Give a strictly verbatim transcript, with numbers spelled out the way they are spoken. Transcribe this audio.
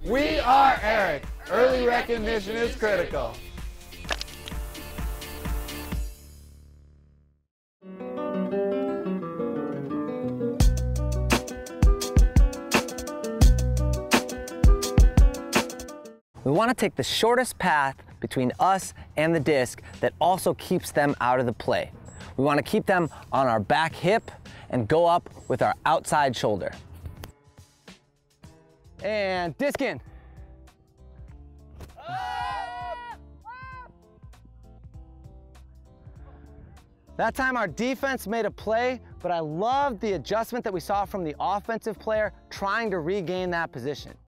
We are Eric. Early recognition is critical. We want to take the shortest path between us and the disc that also keeps them out of the play. We want to keep them on our back hip and go up with our outside shoulder. And disc in. That time our defense made a play, but I loved the adjustment that we saw from the offensive player trying to regain that position.